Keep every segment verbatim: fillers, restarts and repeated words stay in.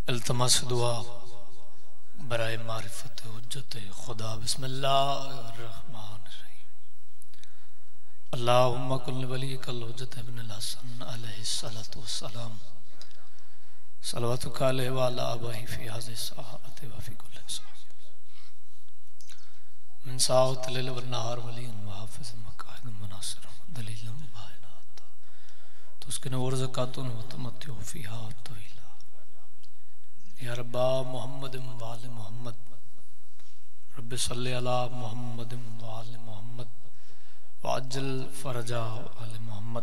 इल्तमस दुआ बराए मारिफत हुज्जत खुदा। बिस्मिल्लाहिर्रहमानिर्रहीम। अल्लाहुम्मा कुल्ल वलियकल हुज्जत इब्नुल हसन अलैहिस्सलातु वस्सलाम। सलवातुका अलैहि व अला आबाही फी हाज़िहि साअति व फी कुल्लि साअ। मिन साअत लिल व नहार वलियन व हाफ़िज़ मकाइद मुनासिर दलीलन व बायनात। तुस्किन व ज़कातुन व तमत्तु फ़ीहा तवीला। या रब्बा मुहम्मद व आले मुहम्मद रब्बि सल्लि अला मुहम्मद व आले मुहम्मद व अज्जल फरजा आले मुहम्मद।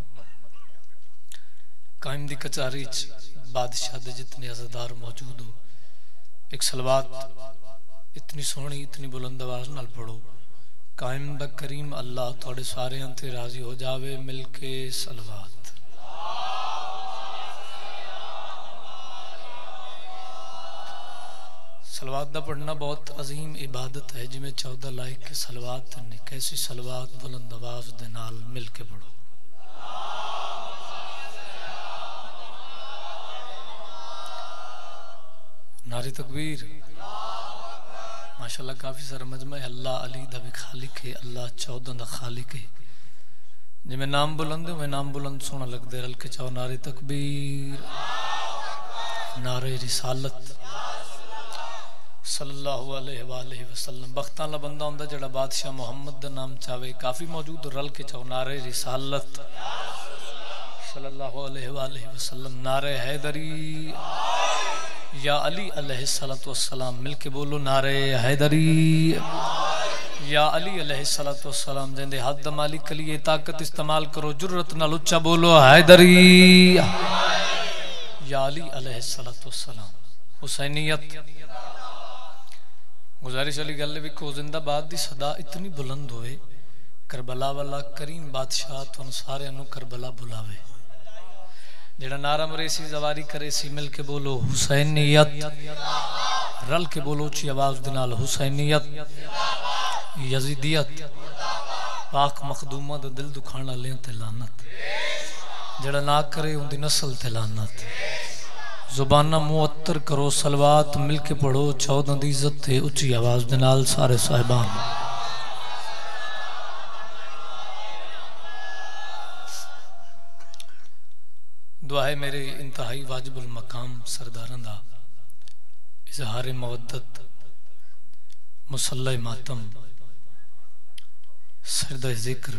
कायम दी कचारी च बादशाह दे जितने अज़ादार मौजूद हो, एक सलवात इतनी सोहनी इतनी बुलंद आवाज़ नाल पढ़ो। कायम दा करीम अल्लाह थोड़े सारे ते राजी हो जावे। मिलके सलवात। सलवात दा पढ़ना बहुत अजीम इबादत है, जिमें चौदह लाइक के सलवात ने। कैसी सलवात बुलंद आवाज़ दे नाल मिल के पढ़ो। नारी तकबीर। माशाल्लाह काफी सारा मजमा है। अल्लाह अली दा भी खालिक है, अल्लाह चौदह दा खालिक है। जिमें नाम बुलंद है नाम बुलंद सोना लगदे। रल के चाहो नारी तकबीर, नारे रिसालत सल्लल्लाहु अलैहि वालैहि वसल्लम। बख्तां ला बंदा हुंदा जेड़ा बादशाह मुहम्मद दा नाम चावे। काफी मौजूद। रल के चाहो नारे रिसालत सल्लल्लाहु अलैहि वालैहि वसल्लम। नारे हैदरी या अली अलैहिस्सलातु वस्सलाम। मिलके बोलो नारे हैदरी या अली अलैहिस्सलातु वस्सलाम। जिंदे हद मालिक के लिए ताकत इस्तेमाल करो, जुर्रत नाल उच्चा बोलो हैदरी या अली अलैहिस्सलातु वस्सलाम। हुसैनियत। गुजारिश वाली गल विखो, जिंदाबाद दी सदा इतनी बुलंद होवे, करबला वाला करीम बादशाह तुहानू सारे नू करबला बुलावे। जेड़ा नारा मरे सी जवारी करे सी। मिल के बोलो हुसैनियत। रल के बोलो उच्ची आवाज दे नाल हुसैनियत। यजीदियत। पाक मखदूमा दा दिल दुखाण वाले ते लानत। जेड़ा ना करे उनदी नस्ल ते लानत। जुबाना मुअत्तर करो, सलवात मिल के पढ़ो। चौदह दी इज्जत थे उच्ची आवाज दे नाल सारे साहिबान। दुआ है मेरे इंतहाई वाजिबुल मकाम सरदारां दा इजहार मवद्दत, मुसल्ला मातम, सरदा जिक्र,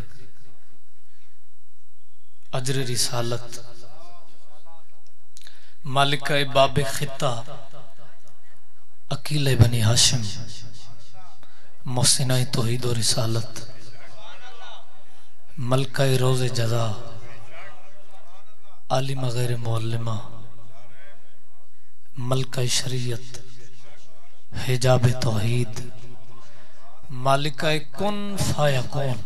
अजर रिसालत, मालिका बाबे खिता, अकील बनी हाशिम, मोहसिना तौहीद और रिसालत, मलका रोज़े जज़ा, आलिमा गैर मुअल्लिमा, मलका शरीयत, हिजाब तौहीद, मालिका कुन फायकुन।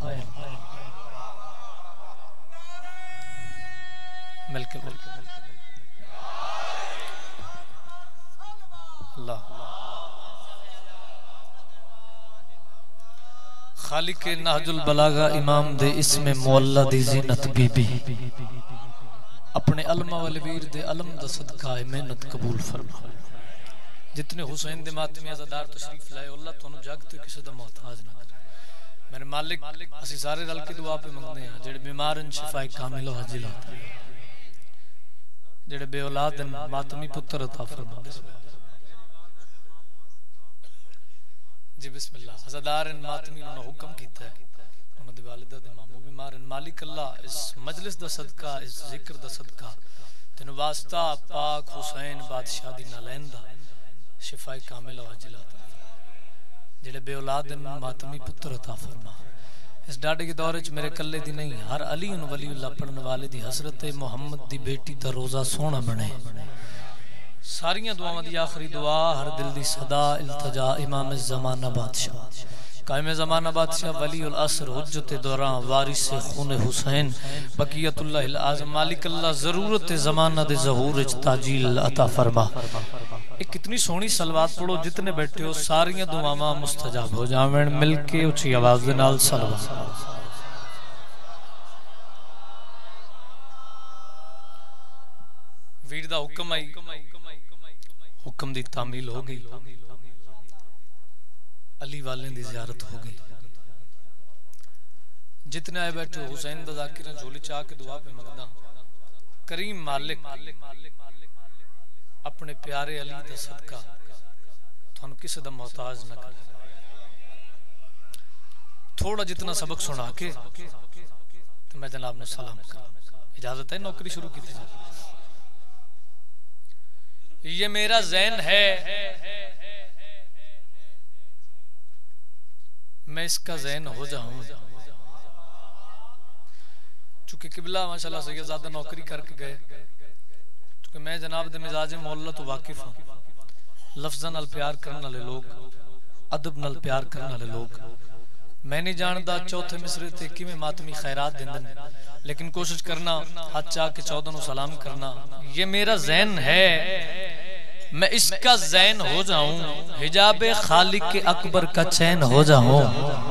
मिलके बोल अल्लाह। खालिक नहजुल बलागा इमाम दे इसमें मुअल्ला दी ज़ीनत बीबी। अपने अलमा वाले वीर दे अलम दा सदका है मेहनत कबूल फरमा। जितने हुसैन दे मातमी अज़ादार तशरीफ लाए, अल्लाह तुहानू जग ते किसी दा मोहताज ना करे। मेरे मालिक असी सारे रल के दुआ पे मंगते हैं। जेड़े बीमार हैं शिफाए कामिल हाजिल अता। जेड़े बे औलाद हैं मातमी पुत्र अता फरमा। जी बिस्मिल्लाह। अज़ादार हैं मातमी ने हुक्म कीता है, उन्हां दी वालिदा दे मामू बीमार हैं। मालिक अल्लाह इस मजलिस दा सदका, इस जिक्र दा सदका तेनु वास्ता पाक हुसैन बादशाह दी नालैन दा शिफाए कामिल वाजिल अता। जेड़े बे औलाद हैं मातमी पुत्र अता फरमा। इस डाडे के दौर च मेरे कल्ले दी नहीं, हर अली उन वलीउल्लाह पढ़ने वाले दी हजरत मोहम्मद दी बेटी दा रोजा सोना बने। सारियां दुआवां दी आखिरी दुआ, हर दिल दी सदा इल्तजा, इमाम ज़माना बादशाह, कायम ज़माना बादशाह, वलीउल असर, हुज्जत दौरान, वारिस खून हुसैन, बकियतुल्लाहिल आज़म। मालिक अल्लाह ज़रूरत ज़माना दे ज़हूर च ताजील अता फरमा। एक कितनी सोहनी सलवात पढ़ो, जितने बैठे हो सारियां दुआवां मुस्तजाब हो जावें। मिलके उच्ची आवाज दे नाल सलवात। वीर दा हुक्म आई, हुक्म दी तामील हो गई, अली वाले दी ज़ियारत हो गई। जितने आए बैठे हुसैन दा ज़ाकिर झोली चाह के दुआ पे मंगदा, करीम मालिक अपने प्यारे अली दा सदका थानू किसी दा मोहताज न करे। थोड़ा जितना सबक सुना के तो मैं जनाब ने सलाम कर, इजाजत है नौकरी शुरू की थी। ये मेरा ज़ैन है, मैं इसका ज़ैन हो जाऊं। चूंकि किबला माशाल्लाह सैयदजादा नौकरी करके गए, चूंकि मैं जनाब दे मिजाज मौला तो वाकिफ हूं। लफ्ज़ां नाल प्यार करने वाले लोग, अदब नाल प्यार करने वाले लोग, मैं नहीं जानता चौथे मिसरे ते किवें मातमी खैरात देंदन, लेकिन कोशिश करना हाथ चाह के चौदह नू सलाम करना। ये मेरा ज़ैन है, मैं इसका ज़ैन हो जाऊं, हिजाबे खालिक के अकबर का चैन हो जाऊं।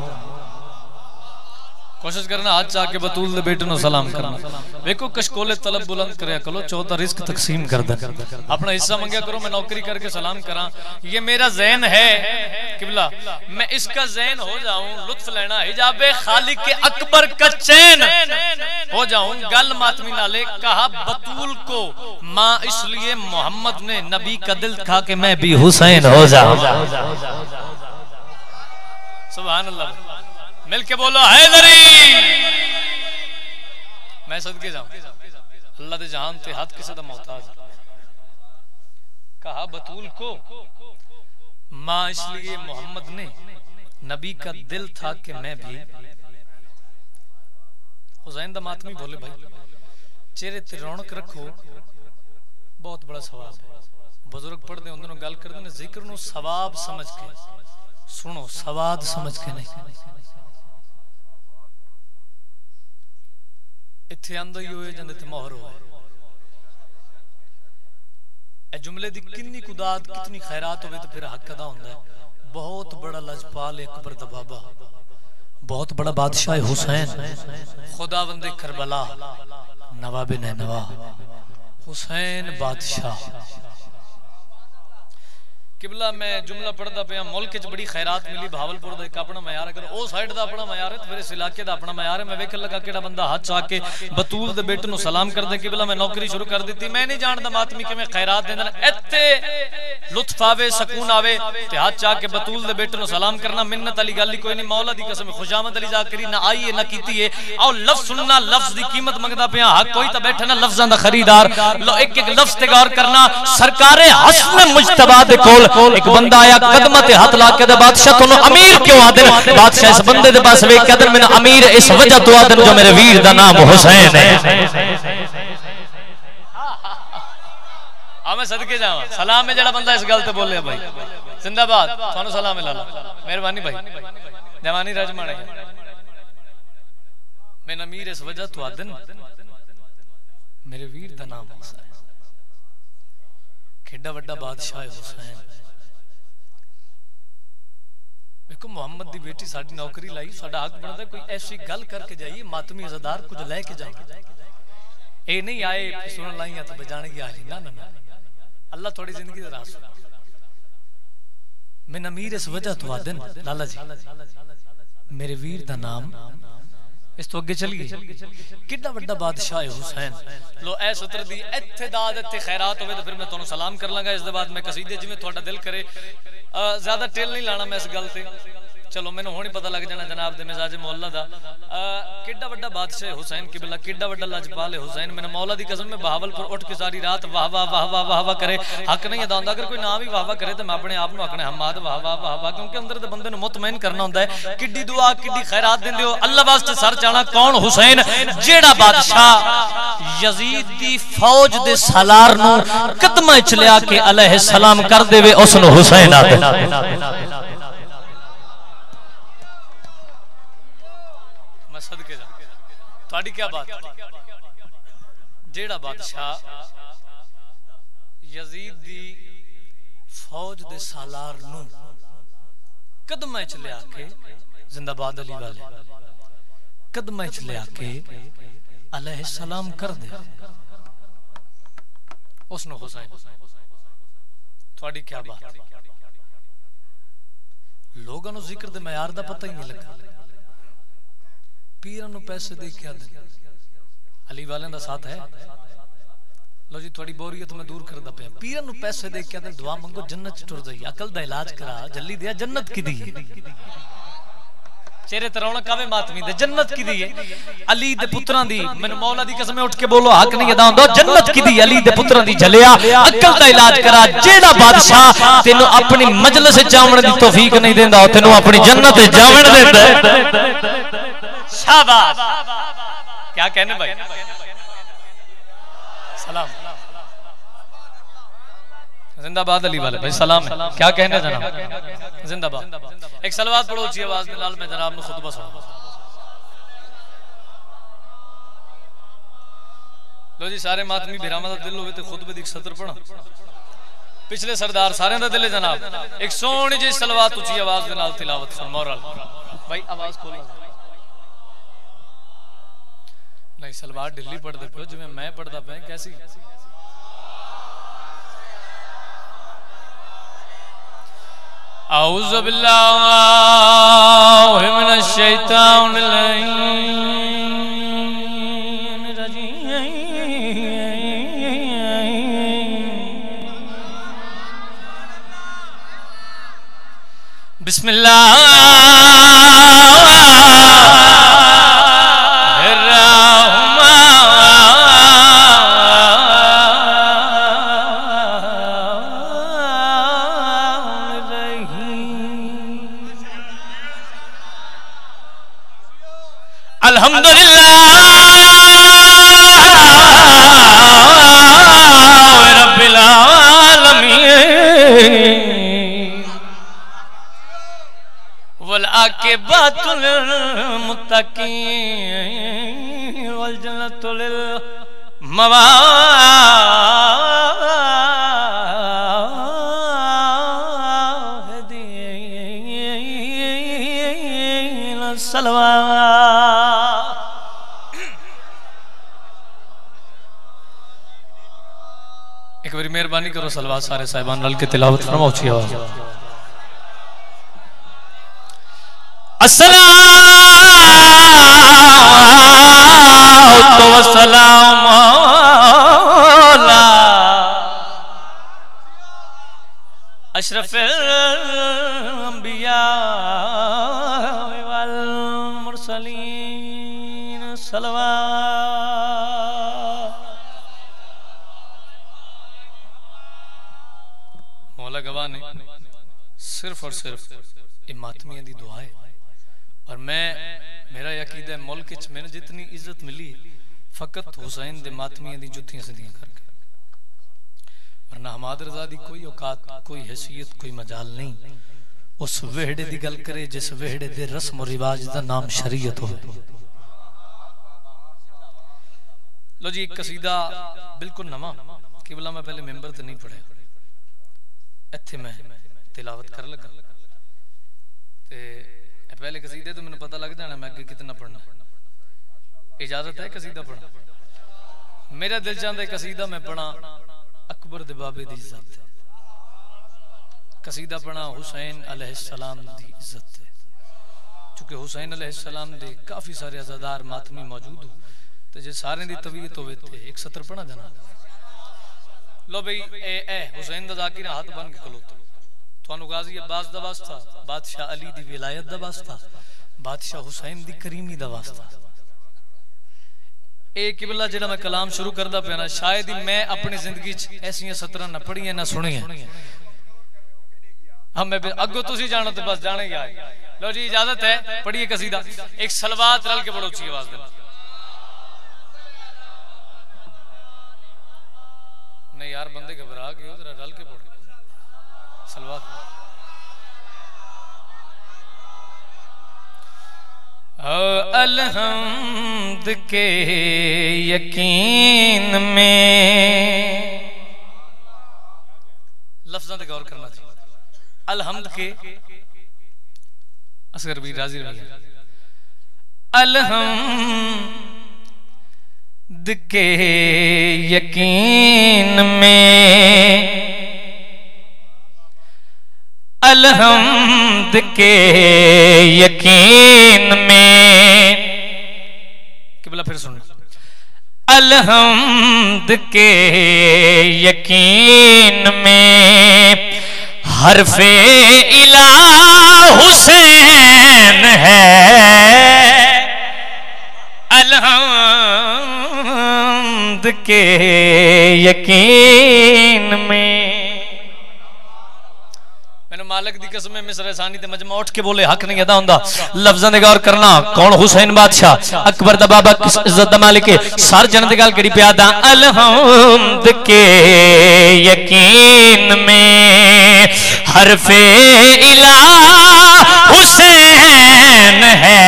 कोशिश करना हाथ चाह के बतूल दे बेटे नु सलाम करना। देखो कशकोले तलब बुलंद करया करो, चौथा रिस्क तकसीम कर दे, अपना हिस्सा मंगया करो। मैं नौकरी करके सलाम करा, ये मेरा ज़ैन है किबला, मैं इसका ज़ैन हो जाऊं, लुत्फ लेना, हिजाबे खालिक के अकबर का चैन हो जाऊं। गल मातमी नाले कहा बतूल को माँ इसलिए मोहम्मद ने नबी का दिल खा के मैं भी हुसैन हो जाऊं। सुभान अल्लाह, मिल के बोलो हैदरी। मैं सदके जाऊं, अल्लाह दे जहान ते हाथ किसे दा मोहताज। कहा बतूल को माँ इसलिए मोहम्मद ने नबी का दिल था कि मैं भी हुसैन दा मातमी बोले भाई चेहरे ते रौनक रखो, बहुत बड़ा सवाब है। बुजुर्ग पढ़ते उन्होंने गल करते हैं, जिक्र नु सवाब समझ के सुनो, सवाद समझ के नहीं। इत्थे आंदा ही होए जंदे ते मोहर होए। ए जुमले दी कितनी कुदात, कितनी खैरात होवे तो फिर हक अदा होंदा है। बहुत बड़ा लजपाल अकबर दा बाबा, बहुत बड़ा बादशाह हुसैन, खुदावंदे करबला, नवाबे नैनवा हुसैन बादशाह। किबला मैं जुमला पढ़दा पिया, मुल्क च बड़ी खैरात मिली, भावलपुर दा एक अपना मयार, अगर ओ साइड दा अपना मयार है तो फिर इस इलाके दा अपना मयार है। मैं वेखन लगा केड़ा बंदा हाथ चाह के बतूल दे बेटे नु सलाम कर दे। किबला मैं नौकरी शुरू कर दी, मैं नहीं जानदा मातमी किवें खैरात देंदे ने। इत्थे लुत्फ आवे, सकून आवे ते हाथ चाह के बतूल दे बेटे नु सलाम करना मिन्नत वाली गल ही कोई नहीं। मौला दी कसम खुशामद अली जाकरी ना आई है ना कीती है। आओ लफ्ज सुनना, लफ्ज दी कीमत मंगदा पिया, हक कोई तां बैठा ना लफ्जां दा खरीदार। लो एक एक लफ्ज ते गौर करना। सरकारे हसन मुजतबा दे कोल एक बंदा आया, कदमां ते हाथ ला के दे बादशाह तन्नू अमीर क्यों आदे? बादशाह इस बंदे दे पास वेख के आदे मैनू अमीर इस वजह तो आदे जो मेरे वीर दा नाम हुसैन है। आ मैं सदके जावां, सलाम है जेड़ा बंदा इस गल ते बोले भाई जिंदाबाद, थानू सलाम है लाला, मेहरबानी भाई, जवानी रजमाने मैं अमीर इस वजह तो आदे मेरे वीर दा नाम हुसैन। केड़ा वड्डा बादशाह हुसैन। देखो मोहम्मद दी बेटी साडी नौकरी लाई, साडा हक बनदा कोई ऐसी गल करके जाइए मातमी अज़ादार कुछ लेके जाए। ए नहीं आए सुन लाइया तो बजाने की आली ना ना, अल्लाह थोड़ी जिंदगी दा रास। मैं अमीर इस वजह तो आदन लाला जी मेरे वीर दा नाम। इस तो अगे चलिए, कितना बड़ा बादशाह है हुसैन। लो ऐ सत्र दी इत्थे दाद इत्थे खैरात होवे तो फिर मैं तुहानू सलाम कर लांगा। इस दे बाद मैं कसीदे जिवें तुहाडा दिल करे, ज्यादा टेल नहीं लाना मैं इस गल ते। चलो मैनू हुण ही पता लग जाना जनाब दे मिजाज मौला दा किड्डा वड्डा बादशाह हुसैन। किबला किड्डा वड्डा लजपाल है हुसैन। मैंने मौला दी कसम में बहावलपुर उठ के सारी रात वाह वाह वाह वाह वाह वाह करे, हक नहीं अदा होंदा। अगर कोई ना भी वाह वाह करे तो मैं अपने आप नू आखना हमाद वाह वाह वाह वाह, क्योंकि अंदर दे बंदे नू मुतमईन करना होंदा है। किड्डी दुआ किड्डी खैरात दिंदे हो अल्लाह वास्ते। सर चाहना कौन? हुसैन, जेड़ा बादशाह यजीद दी फौज दे सालार नू कदमां च लिया के अलैहि सलाम कर देवे, उस नू हुसैन आखदे। सदके जा ताड़ी क्या बात। जेड़ा बादशाह यजीद दी फौज दे सालार नू कदमां च लिया के, जिंदाबाद अली वाले, कदमां च लिया के अलैहि सलाम कर दे, उसनो हुसैन। थोड़ी क्या बात। लोगों को जिक्र दे मयार दा पता ही नहीं लगा। पीर नूं पैसे दे के आदे अली वाले दा साथ है। लो जी थोड़ी बोरियत मैं दूर करदा पे। पीर नूं पैसे दे के आदे दुआ मंगो जन्नत च टुर जाई। अकल दा इलाज करा जल्दी दिया जन्नत की दी चेहरे ते रौनक आवे मातमी दे जन्नत की दी है। अली दे पुत्रां दी मैनू मौला दी कसम उठ के बोलो हक नहीं अदा हुंदा जन्नत की दी अली दे पुत्रां दी जलिया। अकल दा इलाज करा जेड़ा बादशाह तेनू अपनी मजलिस च जावण दी तौफीक नहीं देंदा तेनू अपनी जन्नत च जावण देंदा। शाबाश क्या कहने भाई सलाम जिंदाबाद अली वाले भाई सलाम है क्या कहने जनाब जिंदाबाद। एक सलवात पढ़ो ऊंची आवाज में लाल में जनाब ने खुतबा सुना। लो जी सारे मातमी बिरामा दा दिल होवे ते खुतबे दी सतर पढ़ा पिछले सरदार सारे दा दिल है जनाब। एक सोहनी जी सलवात ऊंची आवाज दे नाल तिलावत फरमाओ भाई आवाज खोल नहीं सलवार ढिल्ली पढ़दे पियो जिवें मैं पढ़दा पे कैसी। औज़ु बिल्लाहि मिनश शैतानिर रजीम बिस्मिल्लाहिर अल्हम्दुलिल्लाह रब्बिल आलमीन वल आकिबतुल मुत्तकीन वल जन्नतु लिल मुवाहिदीन सलवात। एक बारी मेहरबानी करो सलवात सारे साहिबान नल के तिलावत फरमाओ अच्छी आवाज। अस्सलातु वस्सलामु अला अशरफिल अंबिया वल मुरसलीन सलवात। मौला गवाह ने सिर्फ और सिर्फ मातमियां दी दुआ है और मैं मेरा यकीदा है मुल्क च मैंने जितनी इज्जत मिली फकत हुसैन दे मातमियां दी जुत्तियां सदियां करके वरना हमाद रजा दी कोई औकात कोई हैसियत कोई मजाल नहीं। उस वेहड़े दी गल करे जिस वेहड़े दे रस्म और रिवाज दा नाम शरीयत हो। लो जी एक कसीदा बिल्कुल नवा केवल मैं पहले मेंबर ते नहीं पढ़िया इत्थे मैं तिलावत कर लगा ते पहले कसीदे तो मैंने पता लग जाना मैं आगे कितना पढ़ना। इजाजत है कसीदा पढ़ना? मेरा दिल चाहता है कसीदा मैं पढ़ा अकबर दे बाबे दी इज्जत है। कसीदा पढ़ा हुसैन अलैहिस्सलाम दी इज्जत है क्योंकि हुसैन अलैहिस्सलाम दे काफी सारे अज़ादार मातमी मौजूद हो तो जे सारे दी तबीयत होवे ते एक सत्र पढ़ा जाना। लो भाई ए ए हुसैन दा जाकिर हाथ बन के खलोता थानू गाजी अब्बास दा वास्ता बादशाह अली दी विलायत दा वास्ता बादशाह हुसैन दी करीमी दा वास्ता। ए किबला जेड़ा मैं कलाम शुरू करदा पिया ना शायद ही मैं अपनी जिंदगी च ऐसियां सतरां ना पढ़ियां ना सुनियां। हम मैं अगो तुसी जानो तो बस जाने ही आए। लो जी इजाजत है पढ़िए कसीदा एक सलवात रल के पढ़ो ऊंची आवाज में। नहीं यार बंदे घबरा गए हो जरा रल के पढ़ो सलवात। अलहम्द के यकीन में लफ्ज़ों पे गौर करना चाहिए। अलहम्द के असगर भी राजी रहिए। अलहम्द के यकीन में अलहम्द के यकीन में, किबला फिर सुन, अलहम्द के यकीन में हरफे इला हुसैन है, अलहम्द के यकीन में। मैंने मालिक दी कसम में मिसर सानी ते मजमा उठ के बोले हक नहीं अदा हुंदा, लफ्ज़ां दे गौर करना। कौन? हुसैन बादशाह अकबर दा बाबा, किस इज्जत दा मालिक है, सार जन दी गल करी पिया दा। अलहम्द के यकीन में हरफे इला हुसैन है,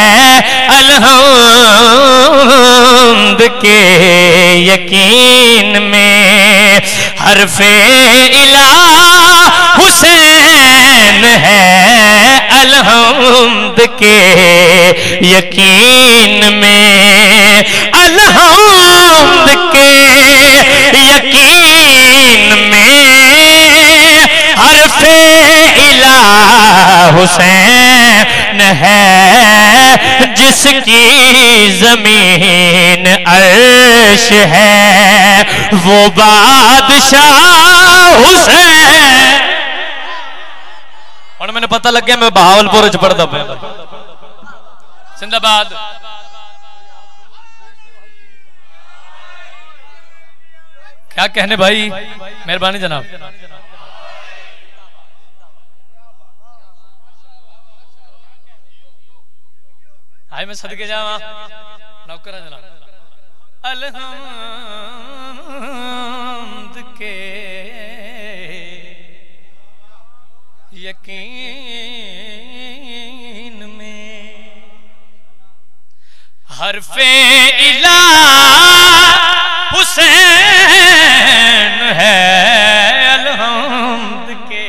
अलहम्द के यकीन में हरफे इला हुसैन है, अलहम्द के यकीन में, अलहम्द के यकीन में हरफे इला हुसैन है, जिसकी जमीन अर्श है वो बादशाह हुसैन। और मैंने पता लग गया मैं बहावलपुर च पढ़दा पे। जिंदाबाद। क्या कहने भाई, मेहरबानी जनाब। हाय मैं सदके जावा नौकर जनाब। अलहम्द के यकीन में हरफे इला हुसैन है, अलहम्द के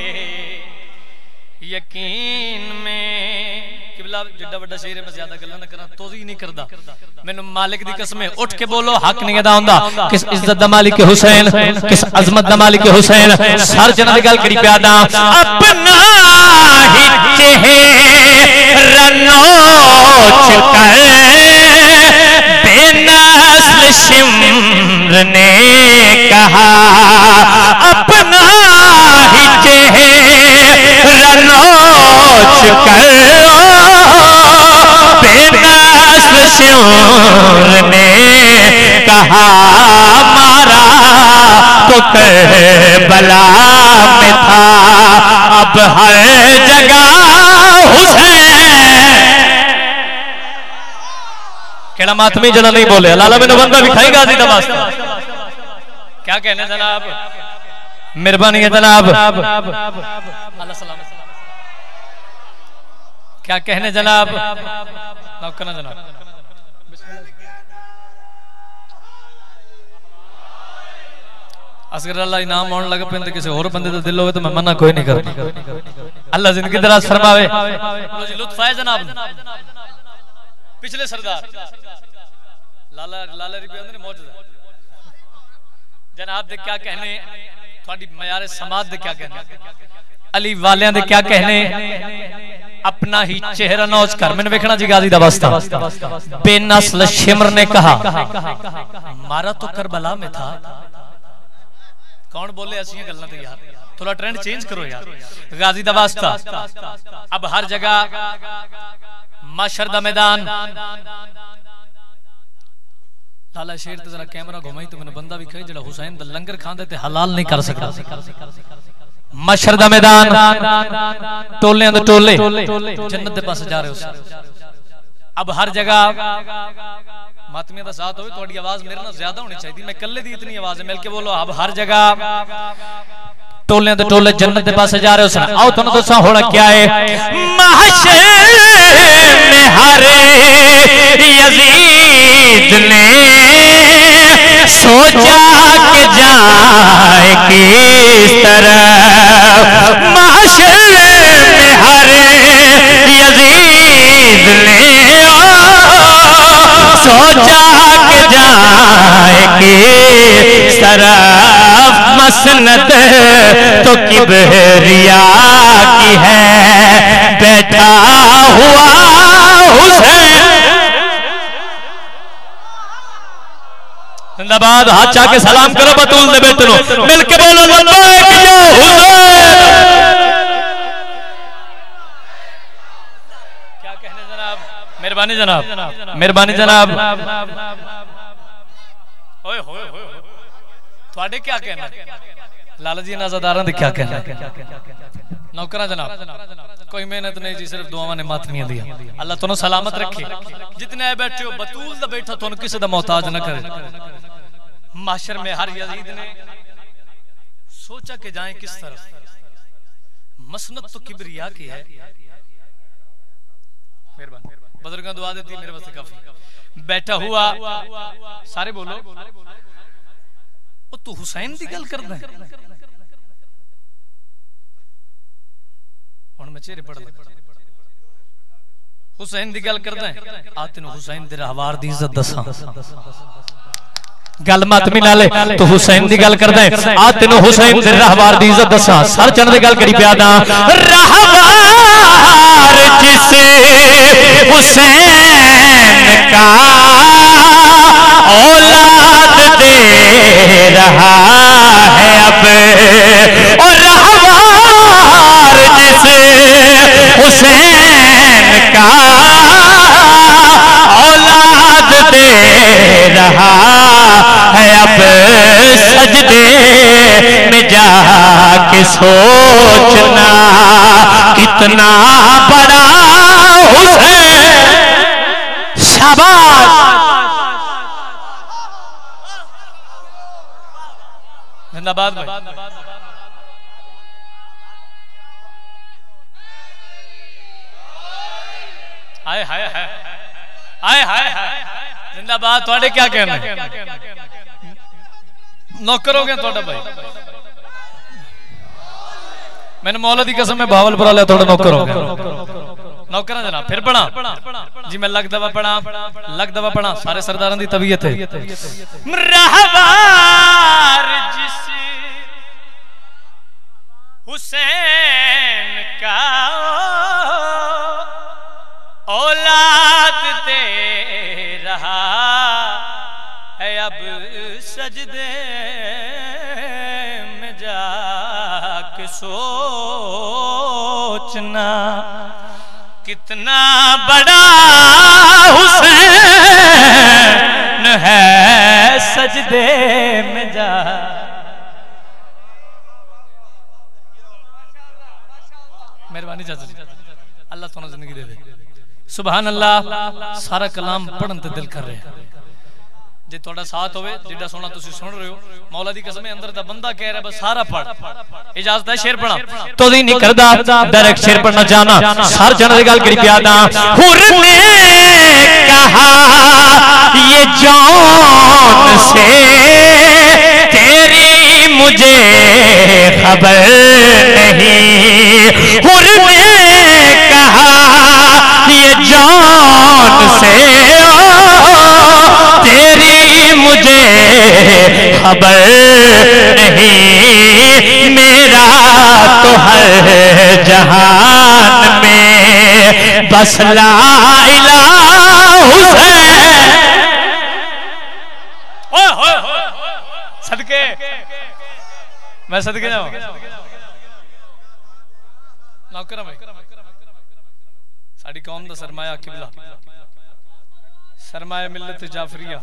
यकीन में। किबला जिड्डा बड़ा शेर है, मैं ज्यादा गल्ला ना करा, तोज़ी नहीं करदा। मैंने मालिक दी कसम है उठ के बोलो हक नहीं अदा हुंदा। किस इज्जत दा मालिक हुसैन, किस अजमत दा मालिक हुसैन, सार जन दी गल करी पिया दा। अपना ही चेहरा नोच कर बेनस्ल शिम्र ने कहा, अपना ही चेहरा नोच कर बेनस्ल शिम्र ने कहा, मारा तो करबला में था, अब हर जगह हुसैन। केड़ा मातमी जना नहीं बोले, लाला मैंने बंदा भी खाएगा जी वास्ते। क्या कहने जनाब, मेहरबानी है जनाब। अल्लाह सलाम। क्या कहने जनाब, नौकरना जनाब। असगर अल्लाह इनाम आने लगा पे किसी और बंदे का दिल हो तो मैं मना कोई नहीं करता। अल्लाह जिंदगी दराज फरमावे। लुत्फ आए जनाब। पिछले सरदार लाला लाला रुपये अंदर मौजूद है जनाब दे क्या कहने, थोड़ी मयारे समाज दे क्या कहने, अली वालियां दे क्या कहने, अपना ही चेहरा नौच कर। मैंने देखना जी गाजी दा वास्ता। बेनस्ल शिम्र ने कहा, मारा तो करबला में था। कौन बोले ऐसी गल्लां ते यार, थोड़ा ट्रेंड चेंज करो यार। गाजी दा वास्ता। अब हर जगह माशर दा मैदान। लाला शेर ते जरा कैमरा घुमाई तो मैंने बंदा भी कहे जड़ा हुसैन दा लंगर खांदे ते हलाल नहीं कर सकता। माशर दा मैदान, टोलियां दे टोले जन्नत दे पास जा रहे हो। अब हर जगह मातमिया दा साथ होवे, थोड़ी आवाज मेरे नाल ज्यादा होनी चाहिए। मैं कल्ले दी इतनी आवाज है, मिल के बोलो। अब हर जगह टोलियां दे टोले जन्नत दे पास जा रहे हो। आओ तुहानू दसा होना क्या है। महशर में हर यजीद ने सोचा कि जाए किस तरह। महशर में हर यजीद ने सोचा कि जाए किस तरह। मसनद तो किबरिया की ही है बैठा हुआ हुसैन। जिंदाबाद। हाथ चाह के सलाम करो बतूल दे बेटे नो, मिलके बोलो लब्बैक या हुसैन। क्या कहने जनाब? मेहरबानी जनाब, मेहरबानी जनाब। ओए होए होए थोड़े क्या कहना? लाला जी नाज़ादारां दे क्या कहना? नौकरा जनाब कोई मेहनत नहीं जी, सिर्फ दुआवां ने मातमियां दिया। अल्लाह तुनो सलामत रखे। जितने आए बैठे हो बतूल दा बैठा तुनो किसी दा मोहताज न करे। माशर में हर यजीद ने सोचा कि जाए किस तरफ। मसनद तो किबरिया की है। मेहरबानी बुजुर्गों दुआ देती मेरे वास्ते काफी। बैठा हुआ सारे बोलो ओ तू हुसैन दी गल करदा है। हुण मैं चेहरे पढ़ लगा हुसैन दी गल करदा है। आ तैनूं हुसैन दे रहवार दी इज्जत दसां। गल मत मिलाले तो हुसैन दी गल करदा है। आ तैनूं हुसैन दे रहवार दी इज्जत दसां। सर चढ़ दी गल करी पिया दा रहवार जिसे हुसैन का औलाद दे रहा है अब। और रहवार जिसे हुसैन का औलाद दे रहा है अब। सजदे में जाके सोचना कितना बड़ा हुसैन। शाबाश। जिंदाबाद भाई। हाय हाय हाय हाय हाय हाय जिंदाबाद। थोड़े क्या कहना है? नौकर हो गया थोड़ा भाई। मैंने मौला दी कसम में भावल बुला लिया थोड़ा नौकर हो गया। नौकर जनाब फिर पढ़ा जी। मैं लग दवा पढ़ा लग दवा पढ़ा। सारे सरदारों की तबीयत है। रहवार जिस हुसैन का औलाद दे रहा है अब। सजदे में जाके सोचना कितना बड़ा हुसैन है। सजदे में जा। मेहरबानी चाचा जी अल्लाह तुहानू जिंदगी दे दे। सुभान अल्लाह। सारा कलाम पढ़न ते दिल कर रहे हैं। जे थोड़ा साथ होवे जिड्डा सोना तुसी सुन रहे हो मौला दी कसम अंदर दा बंदा कह रहा है बस सारा पढ़। इजाजत है शेर पढ़ा तो नहीं नहीं करदा डायरेक्ट शेर पढ़ना चाहना। सर जन दी गल करी पिया दा। हुर ने कहा ये जान से तेरी मुझे खबर नहीं। हुर ने कहा ये जान से तेरी मुझे खबर नहीं। मेरा तो हर जहान में बस ला इलाहा हुसैन। सदके मैं सदके जाऊं नौकर भाई। साड़ी कौम दा सरमाया किबला सरमाया मिल्लत जाफरिया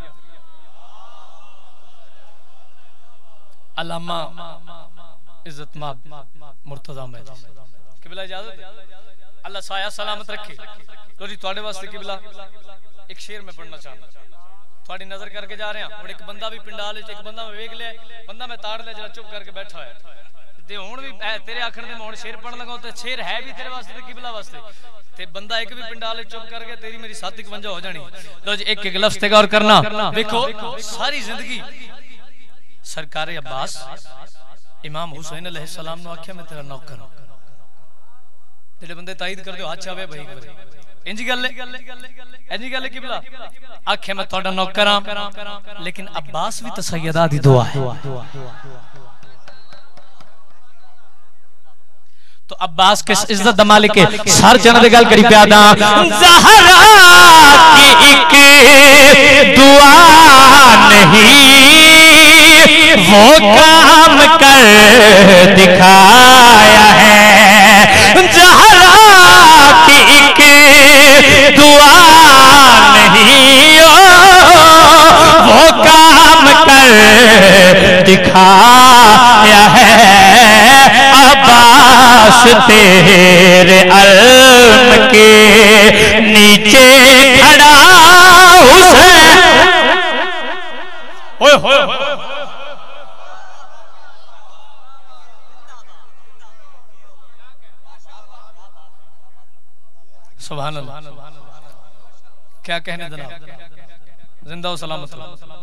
अल्लामा इज्जतमाब मुर्तजा में किबला इजाजत अल्लाह साया सलामत रखे। लो जी ਤੁਹਾਡੇ वास्ते किबला एक शेर में पढ़ना चाहता। थोड़ी नजर करके जा रहे हैं और एक बंदा भी पिंडाल एक बंदा मैं वेख लिया बंदा मैं ताड़ लिया जरा चुप करके बैठा है ते हुण भी तेरे आखण दे मैं शेर पढ़न लगा ते शेर है भी तेरे वास्ते ते किबला वास्ते ते बंदा एक भी पिंडाल चुप करके तेरी मेरी सात इकवंजा हो जानी। लो जी एक एक लफ्ज ते गौर करना। देखो सारी जिंदगी सरकार अब्बास इमाम हुसैन अलैहिस्सलाम नु आख्या मैं तेरा नौकर हूं। तेरे बंदे ताईद कर दो हाथ चावे भाई करे इंजी गल है इंजी गल है किबला आख्या मैं तोड़ा नौकर हां लेकिन अब्बास भी तो सैयदा दी दुआ है। तो अब्बास के इज्जत द मालिक के सर जन दी गल करी प्यादा ज़हरा की एक दुआ नहीं वो काम कर दिखाया है ज़हरा की एक दुआ नहीं वो काम कर दिखाया है अब्बास तेरे अलम के नीचे खड़ा हुसैन ओए होए सुभान अल्लाह क्या कहने जनाब जिंदा व सलामत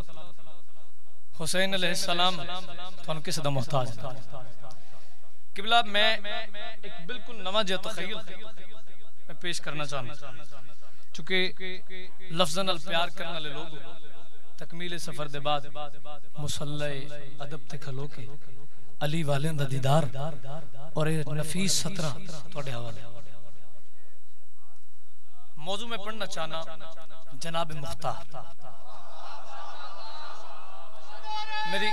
हुसैन अलैहिस्सलाम तुहानू किस दा मोहताज किबला मैं एक बिल्कुल नवा जिहा तखय्युल मैं पेश करना चाहना चूंकि लफ्ज़न अल प्यार करने वाले लोग तकमील सफर दे बाद मुसल्ले अदब ते खलो के अली वाले दा दीदार और ये नफीस सतरा तुहाडे हवाले मौजू में पढ़ना चाहना जनाब मुख्तार मेरी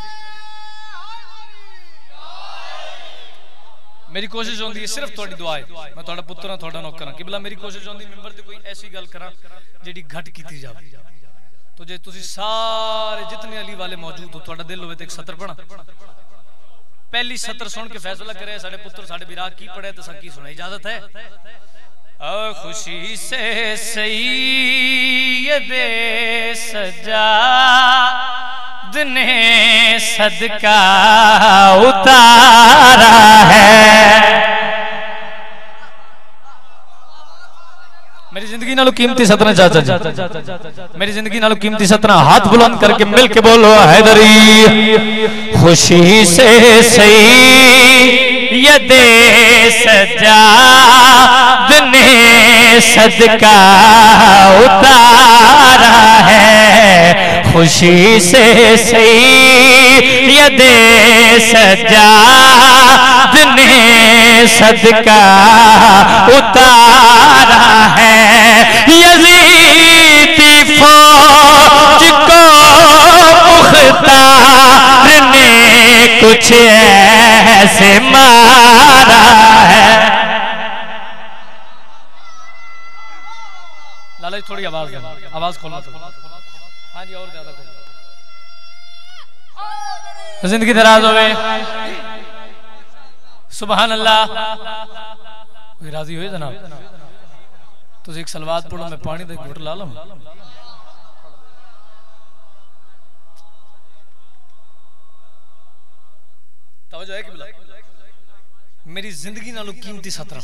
मेरी कोशिश होंदी है सिर्फ थोड़ी दुआ है मैं थोड़ा पुत्र हां थोड़ा नौकर हां किबला मेरी कोशिश होंदी मिंबर ते कोई ऐसी गल करा जेडी घट कीती जावे तो जे तुसी सारे जितने अली वाले मौजूद हो थोड़ा दिल होवे ते एक सत्र पढ़ा पहली सत्र सुन के फैसला करे साडे पुत्र साडे विराग की पढ़े तो सा की सुने इजाजत है खुशी से सैयदे सजाद ने सदका उतारा है मेरी जिंदगी नालों कीमती सतना चाचा जी मेरी जिंदगी नालों कीमती सतना हाथ बुलंद करके मिल के बोलो हैदरी खुशी से सैयदे सजाद ने सदका उतारा है खुशी से सैयदे सजाद ने सदका उतारा है यज़ीदी फौज को मुख्तार ने कुछ ऐसे मारा है लाला थोड़ी आवाज आवाज खोलना हाँ जी और ज्यादा खोलो जिंदगी दराज होवे सुभान अल्लाह राजी हुए जनाब तुझे एक सलवात पढ़ो मैं पानी का घुट ला लूं तवज्जो है कि मेरी जिंदगी नालों कीमती सतरा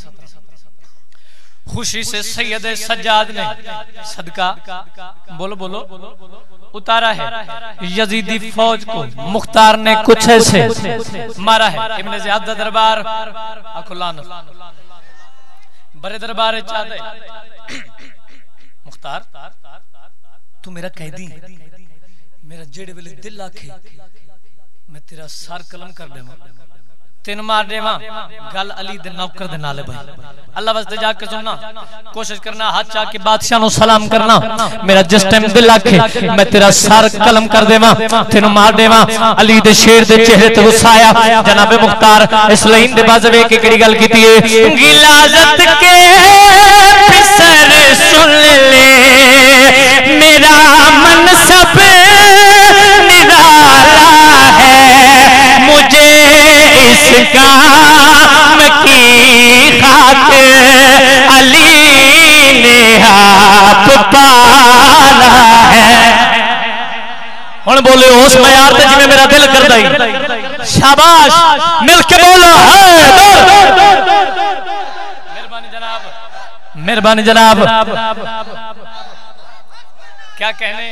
खुशी से सैयद सज्जाद ने सदका बोलो बोलो उतारा है यजीदी फौज को मुख्तार ने कुछ ऐसे मारा है इब्ने ज़ियाद दा दरबार अखुलान बड़े दरबार चाहते मुख्तार तू मेरा कैदी मेरा जेड़े वेले दिल आखे मैं तेरा सर कलम कर देवा तीन मार देवा गल अली दे नौकर दे नाले भाई अल्लाह वास्ते जाके सुनना कोशिश करना हाथ चाह के बादशाह नु सलाम करना मेरा जिस टाइम दिल आखे मैं तेरा सर कलम कर देवा तेनु मार देवा अली दे शेर दे चेहरे ते गुस्सा आया जनाब मुख्तार इस लाइन दे बाज वे के केड़ी गल कीती है गिलाजत के फिसर सुन ले मेरा मनसब निराला है मुझे इस काम की खातिर अली ने हाथ पाला है हुण बोले उस मयार ते जिवें मेरा दिल करदा ही शाबाश मिल के बोलो मेहरबानी जनाब मेहरबानी जनाब क्या कहने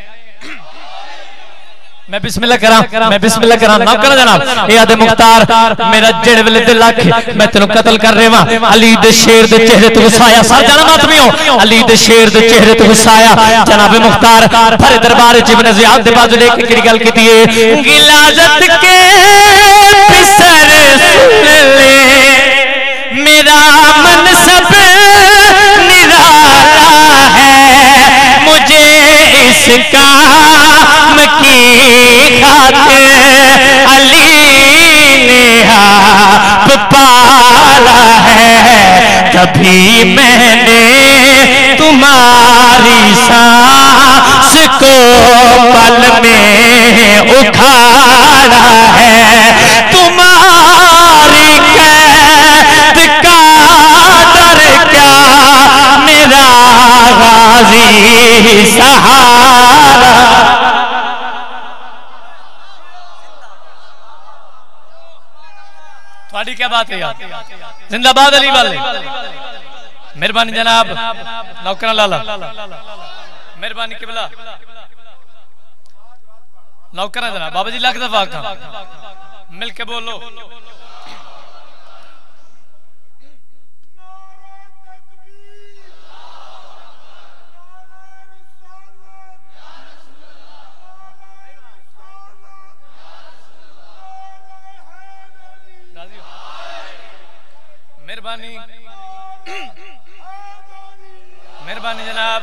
मैं बिस्मिल्लाह करा मैं बिस्मिल्लाह करा ना कर जनाब ए आदे मुख्तार मेरा जेड़े वेले दिल आखे मैं तेनु कत्ल कर रेवा अली दे शेर दे चेहरे ते गुस्साया सर जनाब आदमियों अली दे शेर दे चेहरे ते गुस्साया जनाब मुख्तार भरे दरबार च इब्ने ज़ियाद दे बाजू लेके केड़ी गल कीती है गिलाजत के फिसर सुन ले तभी मैंने तुम्हारी सांस को पल में उखाड़ा है, तुम्हारी कैद का डर क्या मेरा गाजी सहारा। थोड़ी क्या बात है यार, जिंदाबाद अली वाले। मेहरबानी जनाब नौकरा लाला, मेहरबानी किबला नौकरा जनाब। बाबा जी लाख दफा का मिल के बोलो। मेहरबानी मेहरबानी जनाब।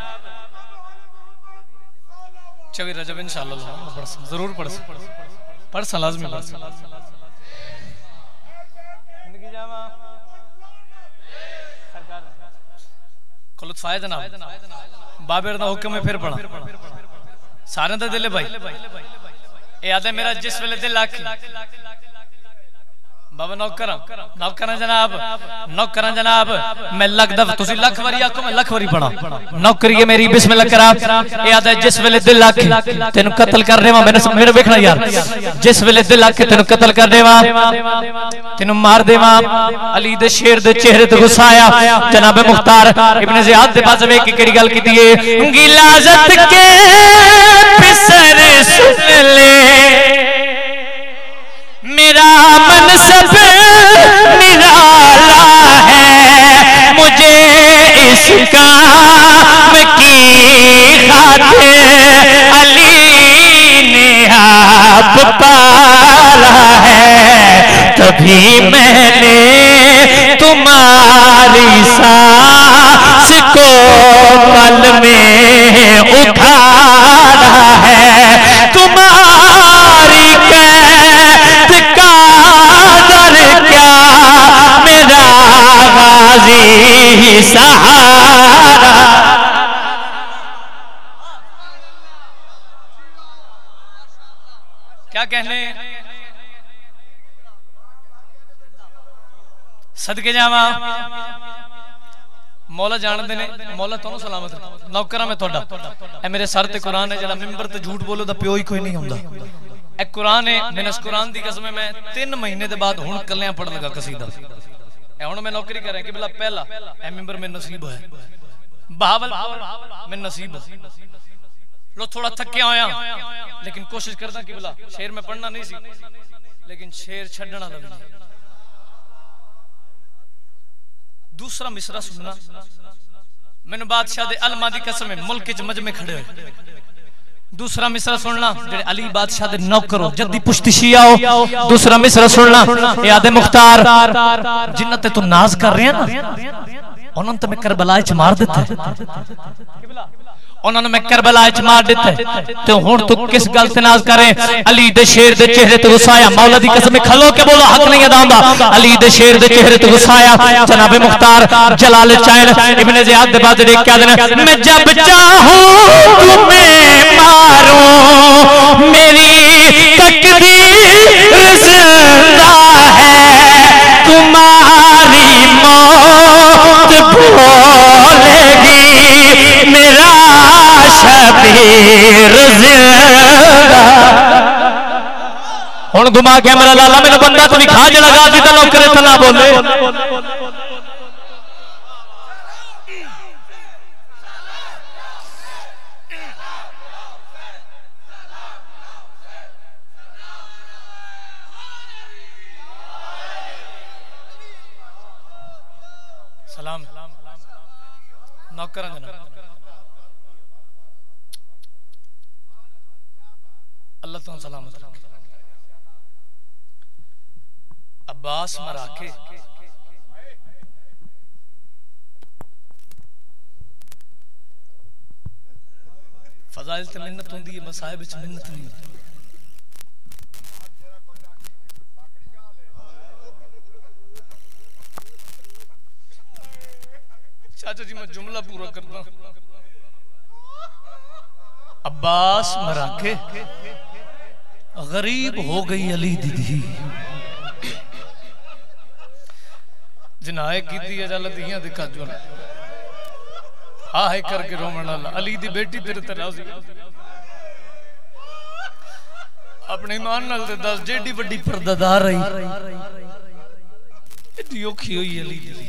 चौबी रजब इंशाअल्लाह जरूर पढ़ पढ़ सा लाजमी पढ़ सा। खुलुत्फाए जनाब बाबर दा हुक्म है फिर पढ़ा सारे दा दिल भाई। ए याद है मेरा जिस वेले दिल आखी बाबा नौकरा नौकरा जनाब नौकरा जनाब। मैं लख दफ तुसी लख वारी आखो मैं लख वारी पढ़ा। नौकरी है मेरी बिस्मिल्लाह करा। ए याद है जिस वेले दिल आखे तेनु कत्ल कर देवा। मैंने मेरे देखना यार, जिस वेले दिल आखे तेनु कत्ल कर देवा तेनु मार देवा। अली दे शेर दे चेहरे ते गुस्सा आया। जनाब मुख्तार इब्ने ज़ियाद दे पास वे की केड़ी गल कीती है। गिलाजत के फिसर सुन ले मेरा मनसब निराला है, मुझे इस काम की खातिर अली ने आप पाला है। तभी मैंने तुम्हारी सांस को पल में उठाड़ा है, तुम्हारी कैद का डर क्या मेरा गाजी सहारा। क्या कहने सदके जावा मौला जानते ने। मौला तो सलामत नौकरा मैं थोड़ा ए मेरे सर ते कुरान है जरा मिंबर ते झूठ बोलो दा प्यो ही कोई नहीं हुंदा। ए कुरान है मैंने इस कुरान दी कसम मैं तीन महीने दे बाद हुण कल्यां पढ़ लगा कसीदा। ए हुण मैं नौकरी कर रहा कि बिला पहला ए मिंबर में नसीब है बहावल में नसीब लो थोड़ा थक्या होया लेकिन कोशिश करदा कि बिला शेर में पढ़ना नहीं सी लेकिन शेर छड्डना लगी। दूसरा मिसरा सुनना मैंने बादशाह दे अलमा दी कसम है मुल्क च मजमे खड़े हो। दूसरा मिसरा सुनना जेड़े अली बादशाह दे नौकर हो जद्दी पुश्ती शिया हो। दूसरा मिसरा सुनना याद मुख्तार जिन्ना ते तू नाज कर रहे हैं ना उन्होंने तो मैं करबला च मार दिता है। उन्होंने मैं करबला च मार दिता है तो हुण तू किस गल ते नाज करे। अली दे शेर दे चेहरे ते गुस्सा आया। मौला दी कसम खलो के बोलो हक नहीं अदा हुंदा। अली दे शेर दे चेहरे ते गुस्सा आया। जनाब मुख्तार जलाल चाइल इब्ने ज़ियाद दे बाद देख क्या देना। मैं जब चाहूं तुम्हें मारूं मेरी तकदीर जिंदा है, तुम्हारी मौत भोलेगी मेरा शबीर जिंदा। हुण घुमा के मेरा लाला मेरा बंदा तो खाज लगा दी तो नौकरे तो ना बोले। सलाम नौकर अल्लाह तो सलामत रखे। अब्बास मराके फजाइल ते मिन्नत होंदी है मसाइब विच मिन्नत नहीं होती। चाचा जी मैं जुमला पूरा करता। अब्बास मरा के गरीब हो गई अली दीदी जिनाए की जल दियां दिखा जो हाय करके रोमन वाला अली दी बेटी तेरे तरह सी अपने ईमान नाल ते दस जेडी बड़ी पर्दादार रही इतनी औखी हुई अली दी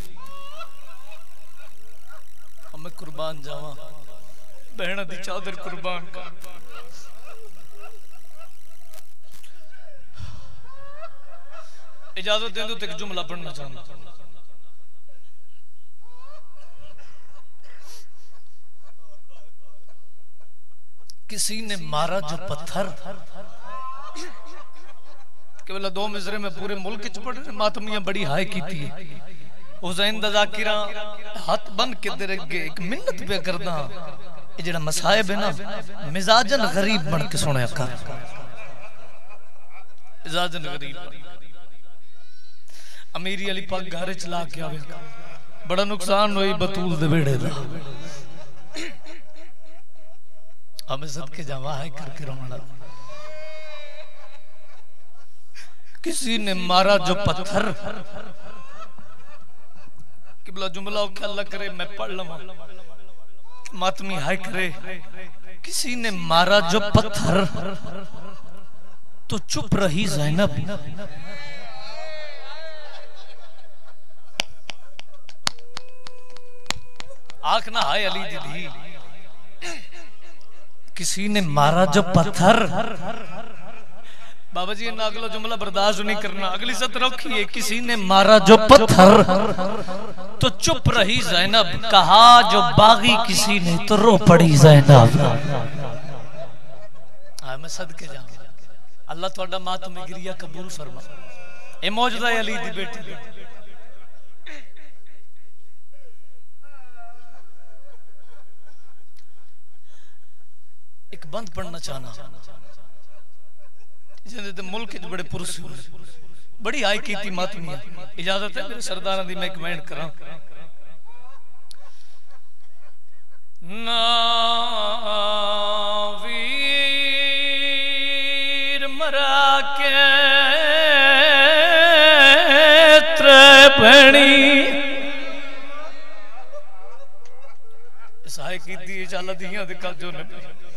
मैं कुर्बान जावा बहन दी चादर कुर्बान कर। इजाजत दे दो तो एक जुमला पढ़ना चाहता। किसी ने मारा जो पत्थर केवल दो मिसरे में पूरे मुल्क च पढ़ मातमियां बड़ी हाय की थी हुसैन दा जाकिरा हाथ बन के तेरे अगे एक मिन्नत पे करदा ये जेड़ा मसाइब है ना मिजाजन गरीब बन के सुनया कर मिजाजन गरीब अमीरी अली पग घर चला के आवे बड़ा नुकसान होई बतूल दे बेड़े दा हमें सदके जावा है करके रोना। किसी ने मारा जो पत्थर किबला जुमला अल्लाह करे मैं पढ़ लवा मातमी हाय करे। किसी ने मारा जो पत्थर तो चुप रही ज़ैनब आंख ना हाय अली दीदी। किसी ने मारा जो पत्थर बाबा जी ना अगला जुमला बर्दाश्त नहीं करना अगली सत्र रखी है। किसी ने मारा जो पत्थर तो चुप रही ज़ैनब कहा जो बागी किसी ने तो रो पड़ी ज़ैनब। हाँ मैं सदके जाऊं अल्लाह थोड़ा मातम गिरिया कबूल फरमा ए मौजूदा अली दी बेटी एक बंद पढ़ना चाहना जिन्हें मुल्क बड़े पुरुष बड़ी आय की थी मातमिया इजाजत है मेरे सरदार दी मैं कमेंट करा नावीर मरा के त्रेपणी सहाय की थी चल दियां दिखा जो ने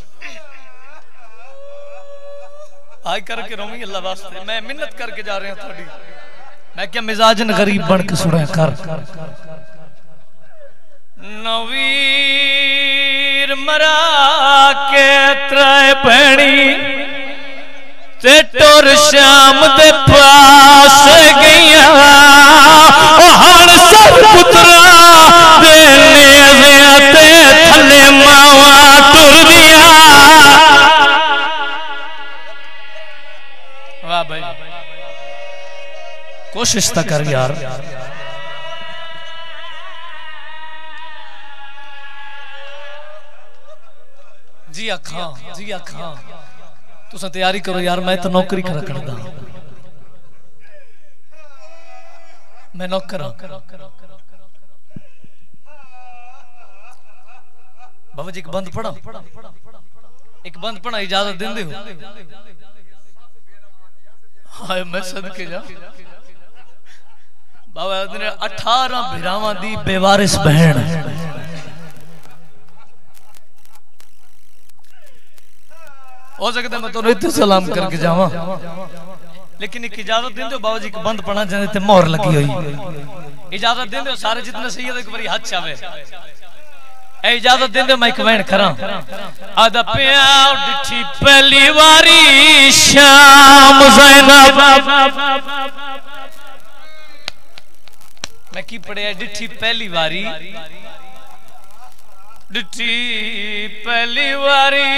आय करके रोमी अल्लाह वास्ते मैं मिन्नत करके जा रहे हैं थोड़ी मैं क्या मिजाजन गरीब बन के सुने कर नवीर मरा के त्रै पैणी ते टुर श्याम दे पास गईया हण सब पुत्रा दे नेज़िया ते थले मावा टुर दिया। वाह भाई कोशिश तो कर यार जी अखा जी अखा तुसा तैयारी करो यार मैं तो नौकरी करा करदा मैं नौकर बाबा जी एक बंद पढ़ा एक बंद पढ़ा इजाजत देंदे हो हाय मैं सदके जा बाबा ने अठारह भिरावां दी बेवारिस बहन हो सकता मैं तो इत्थे सलाम करके जावा लेकिन एक इजाजत दें दो बाबा जी को बंद पढ़ना चाहते थे मोहर लगी हुई इजाजत दें दो सारे जितने सही है एक बारी हाथ चावे ए इजाजत दें दो मैं कमेंट करा आदा प्यार डिठी पहली वारी शाम ज़ैनब मैं की पढ़िया डिठी पहली वारी डिठी पहली वारी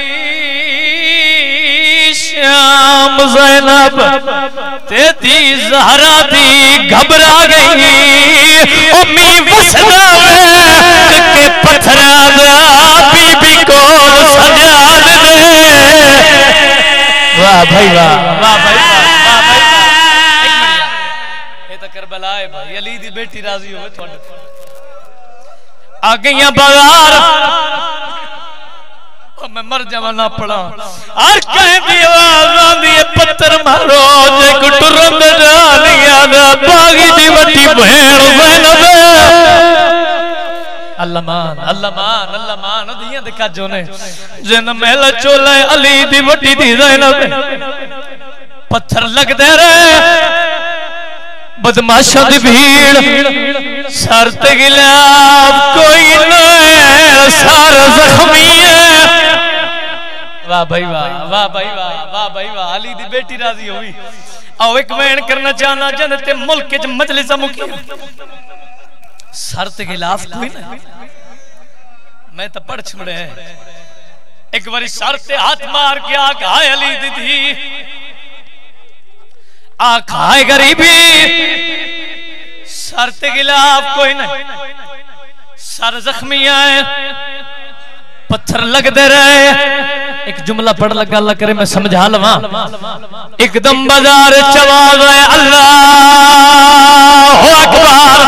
श्याम ज़ैनब तेरी ज़हरा दी घबरा गई उम्मी वसना के पत्थरा दा बीबी को सजाद दे। वाह भाई वाह वाह भाई वाह भाई एक मिनट ये तो करबला है भाई अली दी बेटी राजी होवे थोड़े आ गई बाजार मैं मर जावा ना पड़ा और कहती आवाज आंदी है पत्थर मारो जे कुटुरंद जानिया दा बागी दी वटी भेड़ ज़ैनब अल्लाह मान अल्लाह मान अल्लाह मान दियां दे काजो ने जिन महल चोले अली दी वटी दी ज़ैनब पत्थर लगदे रहे बदमाशों दी भीड़ सर ते गिलाफ कोई नहीं सार जख्मी है वाह भाई वाह वाह भाई वाह वाह भाई वाह अली दी बेटी राजी हुई आओ एक बयान करना चाहना जनते मुल्क च मजलिस मुकी सर ते गिलाफ कोई नहीं मैं तो पढ़ छुड़े एक बारी सर ते हाथ मार के आ हाय अली दी थी आ खाए गरीबी सर ते गिलाफ कोई नहीं सर जख्मी है पत्थर लगते रहे एक जुमला पढ़ लगा अल्लाह करे मैं समझा लवा एकदम बाजार चवाज है अल्लाह अकबर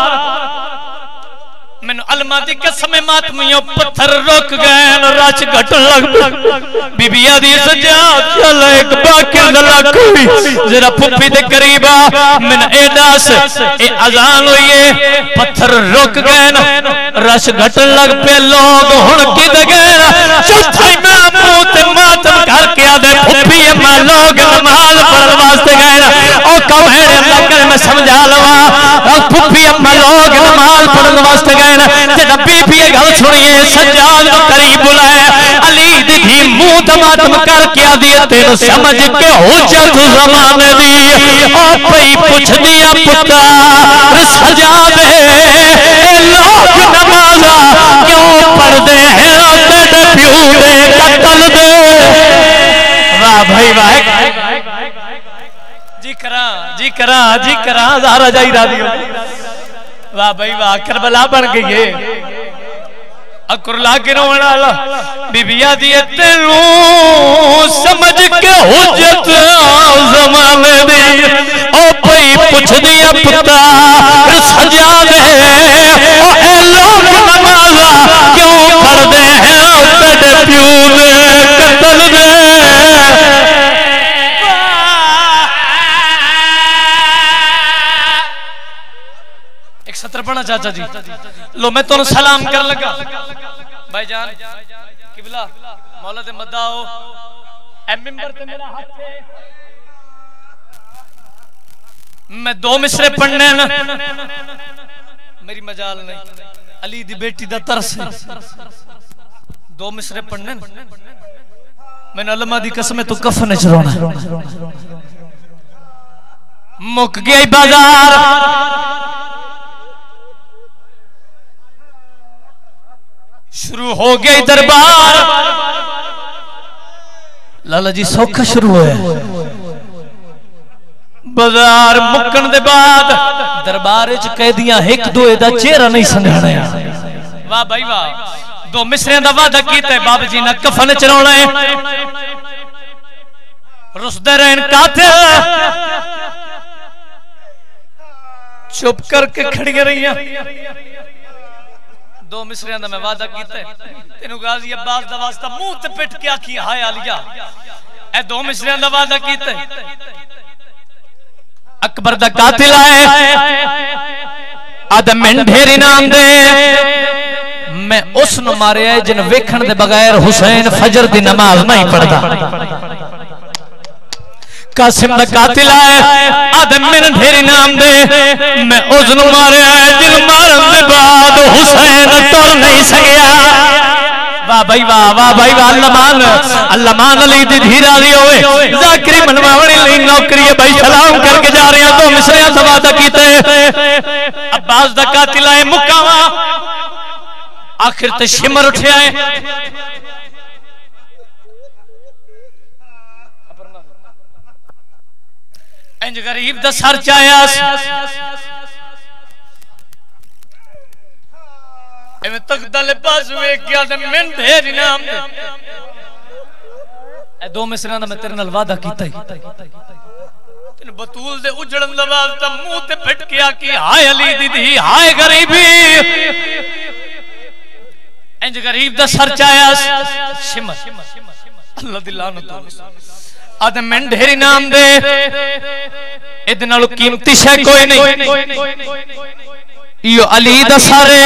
मैंने अलमा दी कसम मातमियों पत्थर रुक गए रच घट लग बीबिया दी सजाद चल एक बाकिर लग हुई जरा फुफी दे करीब आ मैंने ए दस ए अजान हुई है पत्थर रुक गए रश घट लग पे लोग हुन किद गए चौथा इमाम मुंह ते मातम करके आदे फुफी अम्मा लोग नमाज पढ़न वास्ते गए ओ कवेड़े अल्लाह करे मैं समझा लवा ओ फुफी अम्मा लोग नमाज पढ़न वास्ते गए जब बीबी गल सुनिए सज्जाद को करीब बुलाया अली दी धी मुंह तमातम करके आदी तेन समझ के हुज्जत ज़माने दी ओ पई पुछ दिया पुत्रा सज्जाद ए लोग नमाज़ा क्यों पढ़दे हैं तेरे प्यू दे कत्ल दे वाह भाई वाह जी करा जी करा जी करा ज़ारा जाई रादी वाह भाई वाह करबला बन गई है अकुरला के रोने वाला बीबिया दी तेनू समझ के हुज्जत ज़माने दी ओ पई पुछ दिया पुत्रा सज्जाद ओ ए लोग नमाज़ा क्यों पढ़दे हैं तेरे प्यू दे कत्ल दे सत्र पढ़ना चाचा जी लो मैं तो सलाम कर लगा भाईजान किबला मौला दे मदाओ ए मिंबर ते मेरा हाथ है मैं दो मिसरे पढ़ने न मेरी मजाल नहीं अली दी बेटी दा तरस दो मिसरे पढ़ने मैंने अल्लाह दी कसम तू कफन च रोना मुक गई बाजार शुरू हो गई दरबार लाला जी सौखा शुरू होया बाजार मुक्कन दे बाद दरबार च कैदियां एक दूए दा चेहरा नहीं संघाने वाह भाई वाह दो मिसरियां दा वादा कीता बाबा जी ने कफन च रोना है रुसदे रहन कातिल चुप करके खड़ी रहियां दो मिसरियां दा मैं वादा कीता तेनू गाजी अब्बास दा वास्ता मुंह ते पिट के आखी हाय आलिया ए दो मिसरियां दा वादा कीता अकबर दा कातिल आए आदम ढेर इनाम दे मैं उस नु मारिया जिन वेखण दे बगैर हुसैन फजर दी नमाज नहीं पढ़दा कासिम दा कातिल आए आदम मेरे ढेर इनाम दे मैं उस नु मारिया जिन मारन दे बाद हुसैन तुर नहीं सकिया वाह भाई वाह वाह भाई वाह अल्लाह मान अल्लाह मान अली दी धी राजी होवे जाकिरी मनवावणी लई नौकरी है भाई सलाम करके जा रहे हैं तो मिसरियां दा वादा कीते अब्बास दा कातिल आए मुकावा आखिर ते शिमर उठया है इंज गरीब दा सर चाया एवें तक दले पास वेख गया ते मैं ढेर इनाम दे ए दो मिसरां दा मैं तेरे नाल वादा कीता ही तेन बतूल दे उजड़न दा वास्ता मुंह ते पिट के आकी हाय अली दी दी हाय गरीबी इंज गरीब दा सर चाया सिमर अल्लाह दी लानत आद मैं ढेरी नाम दे इदे नाल कीमती शै कोई नहीं यो अली दा सारे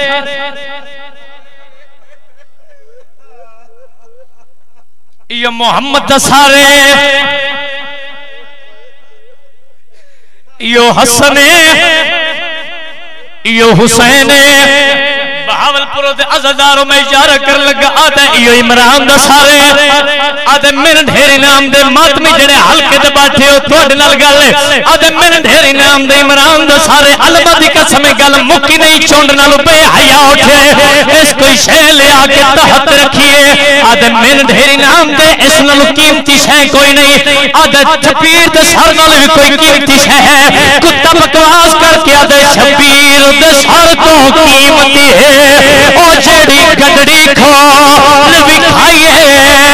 यो मोहम्मद दा सारे यो हसन यो हुसैन बहावलपुर दे अज़दारों में इशारा कर लगा आदे यो इमरान दा सारे आदे मेरे ढेरी नाम दे मातमी जेड़े हल्के ते बैठे हो तोड़ नाल गल आदे मेरे ढेरी नाम दे इमरान दा सारे अलमा दी कसम गल मुक्की नहीं चोंड नाल बे हया उठे इस कोई शे ले आके तहत रखिए आदे मेरे ढेरी नाम दे इस नाल कीमती शे कोई नहीं आदे छपीर दे सर नाल भी कोई कीमती शे है कुत्ता बकवास करके आदे छपीर दे सर तो कीमती है ओ जेड़ी गडड़ी खोल विखाई है